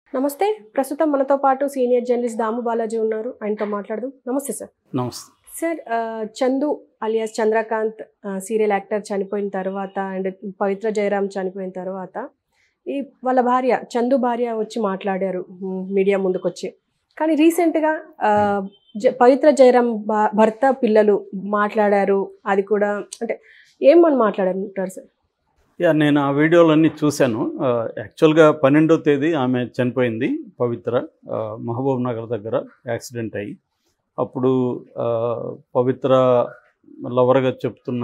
నమస్తే. ప్రస్తుతం మనతో పాటు సీనియర్ జర్నలిస్ట్ దాము బాలాజీ ఉన్నారు. ఆయనతో మాట్లాడదాం. నమస్తే సార్. నమస్తే. Sir, Chandu alias Chandrakant serial actor చనిపోయిన తర్వాత అండ్ పవిత్ర జయరామ్ చనిపోయిన తర్వాత వాళ్ళ భార్య చందు భార్య వచ్చి మాట్లాడారు మీడియా ముందుకొచ్చి. కానీ రీసెంట్గా పవిత్ర జయరామ్ భర్త పిల్లలు మాట్లాడారు. అది కూడా అంటే ఏమని మాట్లాడారు సార్? నేను ఆ వీడియోలన్నీ చూశాను. యాక్చువల్గా 12వ తేదీ ఆమె చనిపోయింది. పవిత్ర మహబూబ్ నగర్ దగ్గర యాక్సిడెంట్ అయ్యి, అప్పుడు పవిత్ర లవర్గా చెప్తున్న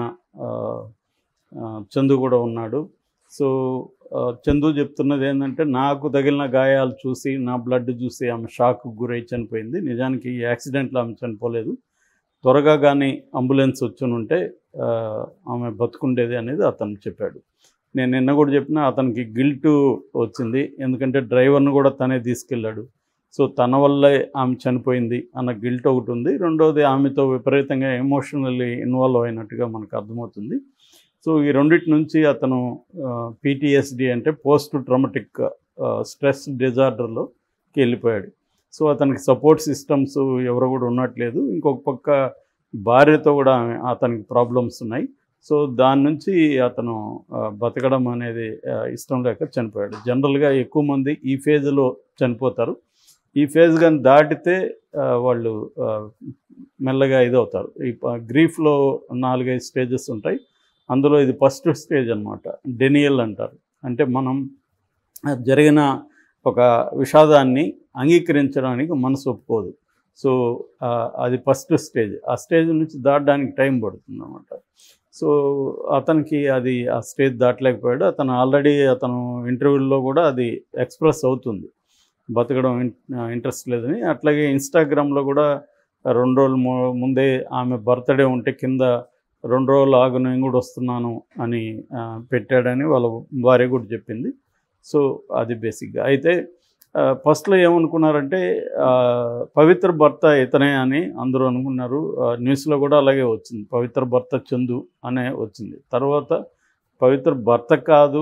చందు కూడా ఉన్నాడు. సో చందు చెప్తున్నది ఏంటంటే, నాకు తగిలిన గాయాలు చూసి, నా బ్లడ్ చూసి ఆమె షాక్కు గురై చనిపోయింది. నిజానికి ఈ యాక్సిడెంట్లో ఆమె చనిపోలేదు. త్వరగా కానీ అంబులెన్స్ వచ్చి ఉంటే ఆమె బతుకుండేది అనేది అతను చెప్పాడు. నేను నిన్న కూడా చెప్పిన, అతనికి గిల్ట్ వచ్చింది. ఎందుకంటే డ్రైవర్ను కూడా తనే తీసుకెళ్ళాడు. సో తన వల్లే ఆమె చనిపోయింది అన్న గిల్ట్ ఒకటి ఉంది. రెండవది, ఆమెతో విపరీతంగా ఎమోషనల్లీ ఇన్వాల్వ్ అయినట్టుగా మనకు అర్థమవుతుంది. సో ఈ రెండింటి నుంచి అతను PTSD అంటే పోస్ట్ ట్రామాటిక్ స్ట్రెస్ డిజార్డర్లోకి వెళ్ళిపోయాడు. సో అతనికి సపోర్ట్ సిస్టమ్స్ ఎవరు కూడా ఉన్నట్లేదు. ఇంకొక పక్క భార్యతో కూడా అతనికి ప్రాబ్లమ్స్ ఉన్నాయి. సో దాని నుంచి అతను బతకడం అనేది ఇష్టం లేక చనిపోయాడు. జనరల్గా ఎక్కువ మంది ఈ ఫేజ్లో చనిపోతారు. ఈ ఫేజ్ కానీ దాటితే వాళ్ళు మెల్లగా ఇదవుతారు. ఈ గ్రీఫ్లో 4-5 స్టేజెస్ ఉంటాయి. అందులో ఇది ఫస్ట్ స్టేజ్ అనమాట. డెనియల్ అంటారు. అంటే మనం జరిగిన ఒక విషాదాన్ని అంగీకరించడానికి మనసు ఒప్పుకోదు. సో అది ఫస్ట్ స్టేజ్. ఆ స్టేజ్ నుంచి దాటడానికి టైం పడుతుంది అన్నమాట. సో అతనికి అది ఆ స్టేజ్ దాటలేకపోయాడు. అతను ఆల్రెడీ ఇంటర్వ్యూల్లో కూడా అది ఎక్స్ప్రెస్ అవుతుంది, బతకడం ఇంట్రెస్ట్ లేదని. అట్లాగే ఇన్స్టాగ్రామ్లో కూడా 2 రోజుల ముందే ఆమె బర్త్డే ఉంటే కింద 2 రోజులు ఆగు నేను కూడా వస్తున్నాను అని పెట్టాడని వాళ్ళ భార్య కూడా చెప్పింది. సో అది బేసిక్గా. అయితే ఫస్ట్లో ఏమనుకున్నారంటే పవిత్ర భర్త ఇతనే అని అందరూ అనుకున్నారు. న్యూస్లో కూడా అలాగే వచ్చింది, పవిత్ర భర్త చందు అనే వచ్చింది. తర్వాత పవిత్ర భర్త కాదు,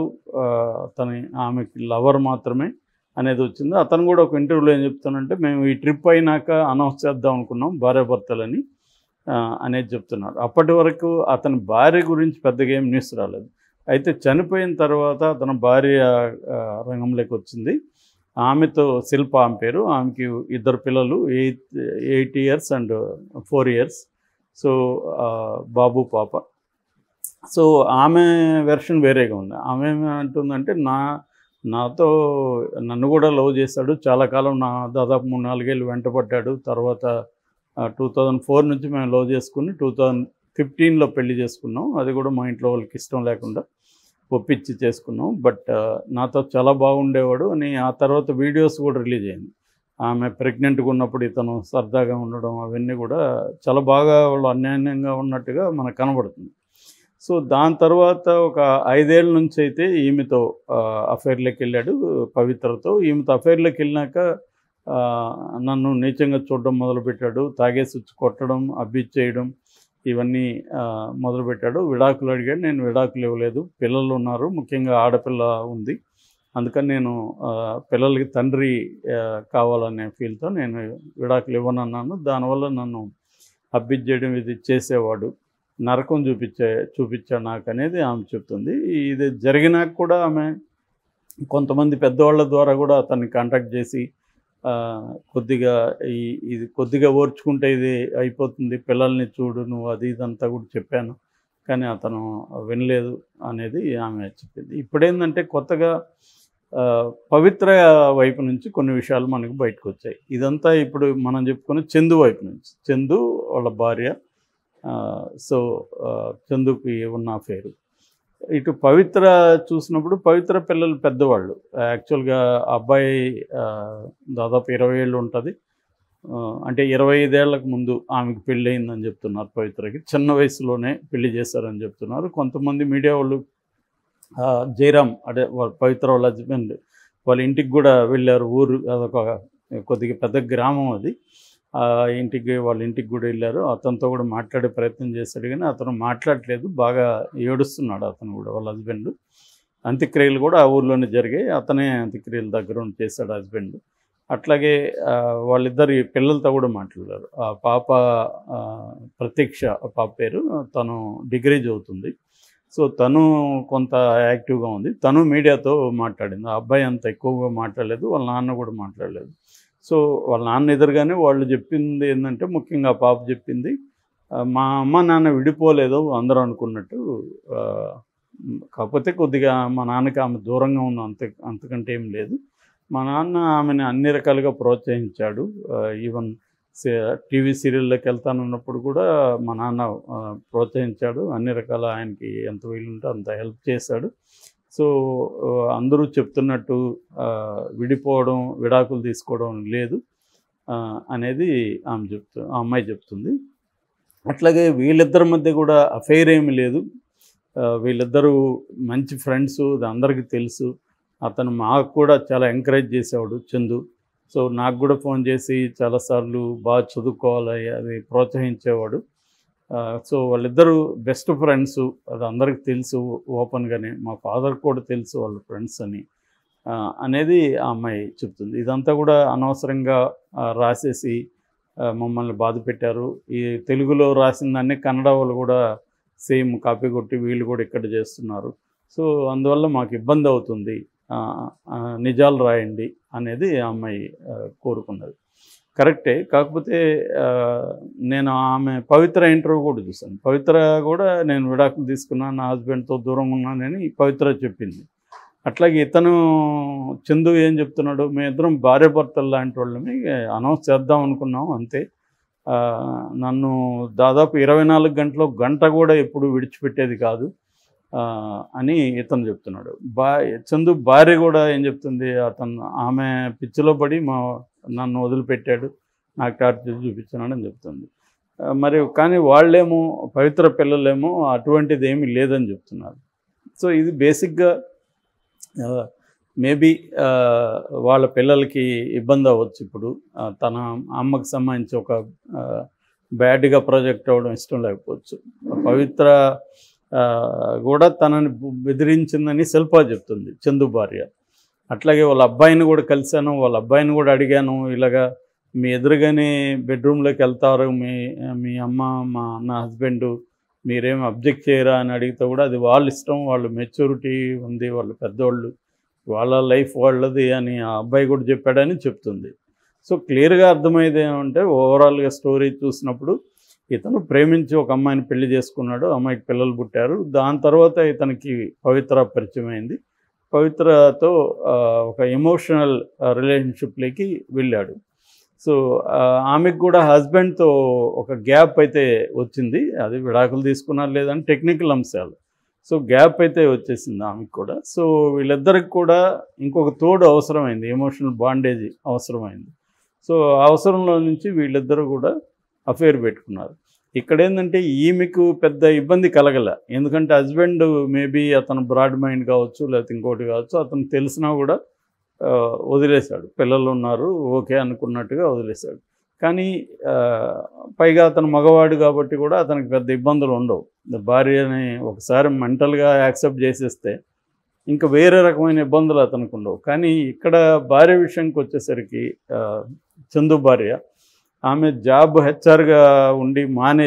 ఆమెకి లవర్ మాత్రమే అనేది వచ్చింది. అతను కూడా ఒక ఇంటర్వ్యూలో ఏం చెప్తానంటే, మేము ఈ ట్రిప్ అయినాక అనౌన్స్ చేద్దాం అనుకున్నాం భార్యాభర్తలని అనేది చెప్తున్నారు. అప్పటి వరకు అతని భార్య గురించి పెద్దగా ఏం న్యూస్ రాలేదు. అయితే చనిపోయిన తర్వాత అతని భార్య రంగంలోకి వచ్చింది. ఆమెతో శిల్ప ఆమె పేరు. ఆమెకి 2 పిల్లలు, 8 years and 4 years. సో బాబు పాప. సో ఆమె వెర్షన్ వేరేగా ఉంది. ఆమె ఏమంటుందంటే, నాతో నన్ను కూడా లవ్ చేశాడు చాలా కాలం, దాదాపు 3-4 ఏళ్ళు వెంటపడ్డాడు. తర్వాత 2004 నుంచి మేము లవ్ చేసుకుని 2015లో పెళ్లి చేసుకున్నాం. అది కూడా మా ఇంట్లో వాళ్ళకి ఇష్టం లేకుండా ఒప్పించి చేసుకున్నాం. బట్ నాతో చాలా బాగుండేవాడు అని. ఆ తర్వాత వీడియోస్ కూడా రిలీజ్ అయింది. ఆమె ప్రెగ్నెంట్గా ఉన్నప్పుడు ఇతను సరదాగా ఉండడం, అవన్నీ కూడా చాలా బాగా వాళ్ళు అన్యాయంగా ఉన్నట్టుగా మనకు కనబడుతుంది. సో దాని తర్వాత ఒక 5 ఏళ్ళ నుంచి అయితే ఈమెతో అఫైర్లోకి వెళ్ళాడు పవిత్రతో. ఈమెతో అఫైర్లోకి వెళ్ళినాక నన్ను నీచంగా చూడడం మొదలుపెట్టాడు. తాగేసి వచ్చి కొట్టడం, అబ్యూజ్ చేయడం, ఇవన్నీ మొదలుపెట్టాడు. విడాకులు అడిగాడు. నేను విడాకులు ఇవ్వలేదు. పిల్లలు ఉన్నారు, ముఖ్యంగా ఆడపిల్ల ఉంది. అందుకని నేను పిల్లలకి తండ్రి కావాలనే ఫీల్తో నేను విడాకులు ఇవ్వనన్నాను. దానివల్ల నన్ను అబ్యూజ్ చేయడం ఇది చేసేవాడు, నరకం చూపించాడు నాకు అనేది ఆమె చెప్తుంది. ఇది జరిగినాక కూడా ఆమె కొంతమంది పెద్దవాళ్ళ ద్వారా కూడా అతన్ని కాంటాక్ట్ చేసి కొద్దిగా ఇది కొద్దిగా ఓర్చుకుంటే ఇది అయిపోతుంది, పిల్లల్ని చూడు నువ్వు, అది ఇదంతా కూడా చెప్పాను. కానీ అతను వినలేదు అనేది ఆమె చెప్పింది. ఇప్పుడేంటంటే కొత్తగా పవిత్ర వైపు నుంచి కొన్ని విషయాలు మనకు బయటకు వచ్చాయి. ఇదంతా ఇప్పుడు మనం చెప్పుకునే చందు వైపు నుంచి. చందు వాళ్ళ భార్య. సో చందుకి ఉన్న అఫేరు. ఇటు పవిత్ర చూసినప్పుడు పవిత్ర పిల్లలు పెద్దవాళ్ళు. యాక్చువల్గా అబ్బాయి దాదాపు 20 ఏళ్ళు ఉంటుంది. అంటే 25 ఏళ్లకు ముందు ఆమెకు పెళ్ళి అయిందని చెప్తున్నారు. పవిత్రకి చిన్న వయసులోనే పెళ్లి చేశారని చెప్తున్నారు. కొంతమంది మీడియా వాళ్ళు జయరామ్ అంటే పవిత్ర వాళ్ళ హస్బెండ్ వాళ్ళ ఇంటికి కూడా వెళ్ళారు. ఊరు అదొక కొద్దిగా పెద్ద గ్రామం అది. వాళ్ళ ఇంటికి కూడా వెళ్ళారు. అతనితో కూడా మాట్లాడే ప్రయత్నం చేశాడు, కానీ అతను మాట్లాడలేదు. బాగా ఏడుస్తున్నాడు అతను కూడా, వాళ్ళ హస్బెండ్. అంత్యక్రియలు కూడా ఆ ఊర్లోనే జరిగాయి. అతనే అంత్యక్రియలు దగ్గరుండి చేశాడు హస్బెండ్. అట్లాగే వాళ్ళిద్దరి పిల్లలతో కూడా మాట్లాడారు. ఆ పాప ప్రతీక్ష ఆ పాప పేరు. తను డిగ్రీ చదువుతుంది. సో తను కొంత యాక్టివ్గా ఉంది. తను మీడియాతో మాట్లాడింది. ఆ అబ్బాయి అంత ఎక్కువగా మాట్లాడలేదు, వాళ్ళ నాన్న కూడా మాట్లాడలేదు. సో వాళ్ళ నాన్న ఎదురుగానే వాళ్ళు చెప్పింది ఏంటంటే, ముఖ్యంగా ఆ పాప చెప్పింది, మా అమ్మ నాన్న విడిపోలేదు అందరూ అనుకున్నట్టు. కాకపోతే కొద్దిగా మా నాన్నకి ఆమె దూరంగా ఉంది, అంతకంటే ఏం లేదు. మా నాన్న ఆమెను అన్ని రకాలుగా ప్రోత్సహించాడు. ఈవెన్ టీవీ సీరియల్లోకి వెళ్తానన్నప్పుడు కూడా మా నాన్న ప్రోత్సహించాడు. అన్ని రకాల ఆయనకి ఎంత వీలుంటే అంత హెల్ప్ చేశాడు. సో అందరూ చెప్తున్నట్టు విడిపోవడం, విడాకులు తీసుకోవడం లేదు అనేది ఆ అమ్మాయి చెప్తుంది. అట్లాగే వీళ్ళిద్దరి మధ్య కూడా అఫైర్ ఏమీ లేదు. వీళ్ళిద్దరూ మంచి ఫ్రెండ్స్, అది అందరికీ తెలుసు. అతను మాకు కూడా చాలా ఎంకరేజ్ చేసేవాడు చందు. సో నాకు కూడా ఫోన్ చేసి చాలాసార్లు బాగా చదువుకోవాలి అది ప్రోత్సహించేవాడు. సో వాళ్ళిద్దరూ బెస్ట్ ఫ్రెండ్స్, అది అందరికీ తెలుసు ఓపెన్గానే. మా ఫాదర్ కూడా తెలుసు వాళ్ళ ఫ్రెండ్స్ అని అనేది ఆ అమ్మాయి చెప్తుంది. ఇదంతా కూడా అనవసరంగా రాసేసి మమ్మల్ని బాధ పెట్టారు. ఈ తెలుగులో రాసిన దాన్ని కన్నడ వాళ్ళు కూడా సేమ్ కాపీ కొట్టి వీళ్ళు కూడా ఇక్కడ చేస్తున్నారు. సో అందువల్ల మాకు ఇబ్బంది అవుతుంది, నిజాలు రాయండి అనేది ఆ అమ్మాయి కోరుకున్నది. కరెక్టే. కాకపోతే నేను ఆమె పవిత్ర ఇంటర్వ్యూ కూడా చూశాను. పవిత్ర కూడా నేను విడాకులు తీసుకున్నాను, నా హస్బెండ్తో దూరంగా ఉన్నానని పవిత్ర చెప్పింది. అట్లాగే ఇతను చందు ఏం చెప్తున్నాడు, మేమిద్దరం భార్యాభర్తలు లాంటి వాళ్ళని అనౌన్స్ చేద్దాం అనుకున్నాం అంతే. నన్ను దాదాపు 24 గంటలు గంట కూడా ఎప్పుడు విడిచిపెట్టేది కాదు అని ఇతను చెప్తున్నాడు. చందు భార్య కూడా ఏం చెప్తుంది, ఆమె పిచ్చిలో పడి నన్ను వదిలిపెట్టాడు, నాకు టార్చర్ చూపించానని చెప్తుంది. మరి కానీ వాళ్ళేమో పవిత్ర పిల్లలేమో అటువంటిది ఏమీ లేదని చెప్తున్నారు. సో ఇది బేసిక్గా మేబీ వాళ్ళ పిల్లలకి ఇబ్బంది అవ్వచ్చు. ఇప్పుడు తన అమ్మకు సంబంధించి ఒక బ్యాడ్గా ప్రాజెక్ట్ అవ్వడం ఇష్టం లేకపోవచ్చు. పవిత్ర కూడా తనని బెదిరించిందని శిల్ప చెప్తుంది, చందు భార్య. అట్లాగే వాళ్ళ అబ్బాయిని కూడా కలిశాను, వాళ్ళ అబ్బాయిని కూడా అడిగాను, ఇలాగా మీ ఎదురుగానే బెడ్రూమ్లోకి వెళ్తారు మీ అమ్మ నా హస్బెండు, మీరేం అబ్జెక్ట్ చేయరా అని అడిగితే కూడా అది వాళ్ళ ఇష్టం, వాళ్ళు మెచ్యూరిటీ ఉంది, వాళ్ళు పెద్దవాళ్ళు, వాళ్ళ లైఫ్ వాళ్ళది అని ఆ అబ్బాయి కూడా చెప్పాడని చెప్తుంది. సో క్లియర్గా అర్థమయ్యేది ఏమంటే, ఓవరాల్గా స్టోరీ చూసినప్పుడు ఇతను ప్రేమించి ఒక అమ్మాయిని పెళ్లి చేసుకున్నాడు, అమ్మాయికి పిల్లలు పుట్టారు. దాని తర్వాత ఇతనికి పవిత్ర పరిచయం అయింది. పవిత్రతో ఒక ఎమోషనల్ రిలేషన్షిప్లోకి వెళ్ళాడు. సో ఆమెకు కూడా హస్బెండ్తో ఒక గ్యాప్ అయితే వచ్చింది. అది విడాకులు తీసుకున్నారు లేదని టెక్నికల్ అంశాలు. సో గ్యాప్ అయితే వచ్చేసింది ఆమెకు కూడా. సో వీళ్ళిద్దరికి కూడా ఇంకొక తోడు అవసరమైంది, ఎమోషనల్ బాండేజ్ అవసరమైంది. సో అవసరంలో నుంచి వీళ్ళిద్దరూ కూడా అఫేర్ పెట్టుకున్నారు. ఇక్కడ ఏంటంటే ఈమెకు పెద్ద ఇబ్బంది కలగల, ఎందుకంటే హస్బెండ్ మేబీ అతను బ్రాడ్ మైండ్ కావచ్చు, లేకపోతే ఇంకోటి కావచ్చు, అతను తెలిసినా కూడా వదిలేశాడు. పిల్లలు ఉన్నారు ఓకే అనుకున్నట్టుగా వదిలేశాడు. కానీ పైగా అతను మగవాడు కాబట్టి కూడా అతనికి పెద్ద ఇబ్బందులు ఉండవు. భార్యని ఒకసారి మెంటల్గా యాక్సెప్ట్ చేసేస్తే ఇంకా వేరే రకమైన ఇబ్బందులు అతనికి ఉండవు. కానీ ఇక్కడ భార్య విషయానికి వచ్చేసరికి చందు భార్య, ఆమె జాబ్ హెచ్ఆర్గా ఉండి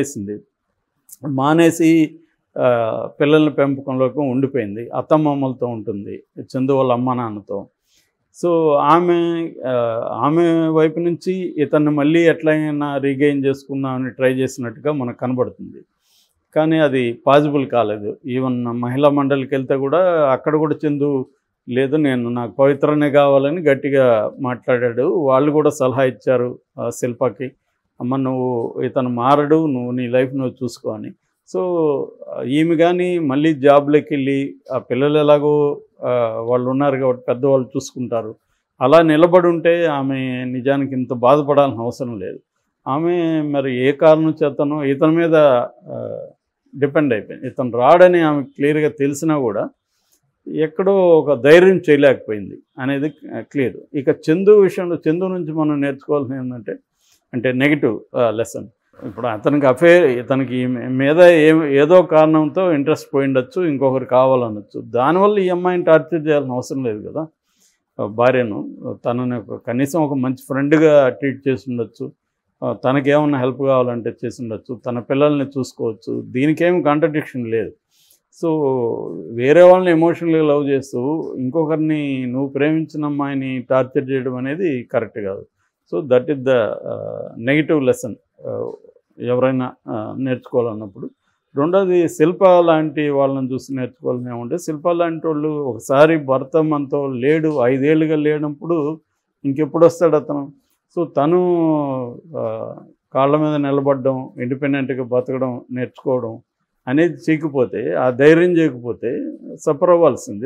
మానేసి పిల్లల పెంపకంలోకి ఉండిపోయింది. అత్తమామలతో ఉంటుంది, చందు వాళ్ళ అమ్మ నాన్నతో. సో ఆమె వైపు నుంచి ఇతన్ని మళ్ళీ ఎట్లయినా రీగెయిన్ చేసుకుందామని ట్రై చేసినట్టుగా మనకు కనబడుతుంది. కానీ అది పాసిబుల్ కాలేదు. ఈవెన్ మహిళా మండలికి వెళ్తే కూడా అక్కడ కూడా చందు లేదు, నాకు పవిత్రనే కావాలని గట్టిగా మాట్లాడాడు. వాళ్ళు కూడా సలహా ఇచ్చారు శిల్పకి, అమ్మ నువ్వు ఇతను మారడు, నువ్వు నీ లైఫ్ నువ్వు చూసుకో అని. సో ఈమె కానీ మళ్ళీ జాబ్లోకి వెళ్ళి ఆ పిల్లలు ఎలాగో వాళ్ళు ఉన్నారు కాబట్టి పెద్దవాళ్ళు చూసుకుంటారు, అలా నిలబడి ఉంటే ఆమె నిజానికి ఇంత బాధపడాల్సిన అవసరం లేదు. ఆమె మరి ఏ కారణం చేతనో ఇతని మీద డిపెండ్ అయిపోయింది. ఇతను రాడని ఆమె క్లియర్గా తెలిసినా కూడా ఎక్కడో ఒక ధైర్యం చేయలేకపోయింది అనేది క్లియర్. ఇక చందు విషయంలో చందు నుంచి మనం నేర్చుకోవాల్సింది ఏంటంటే, నెగిటివ్ లెసన్, ఇప్పుడు అతనికి ఇతనికి మీద ఏదో కారణంతో ఇంట్రెస్ట్ పోయిండొచ్చు, ఇంకొకరు కావాలనొచ్చు. దానివల్ల ఈ అమ్మాయిని టార్చర్ చేయాల్సిన అవసరం లేదు కదా. భార్యను తనని కనీసం ఒక మంచి ఫ్రెండ్గా ట్రీట్ చేసి ఉండొచ్చు, తనకేమన్నా హెల్ప్ కావాలంటే చేసి ఉండొచ్చు, తన పిల్లల్ని చూసుకోవచ్చు. దీనికేం కాంట్రడిక్షన్ లేదు. సో వేరే వాళ్ళని ఎమోషనల్గా లవ్ చేస్తూ ఇంకొకరిని నువ్వు ప్రేమించిన అమ్మాయిని టార్చర్ చేయడం అనేది కరెక్ట్ కాదు. So that is the negative lesson ఎవరైనా నేర్చుకోవాలన్నప్పుడు. రెండోది శిల్ప లాంటి వాళ్ళని చూసి నేర్చుకోవాలని ఏమంటే, శిల్ప లాంటి వాళ్ళు ఒకసారి భర్త మనతో లేడు, 5 ఏళ్ళుగా లేనప్పుడు ఇంకెప్పుడు వస్తాడు అతను. సో తను కాళ్ళ మీద నిలబడడం, ఇండిపెండెంట్గా బతకడం నేర్చుకోవడం అనేది చేయకపోతే, ఆ ధైర్యం చేయకపోతే సఫర్ అవ్వాల్సింది.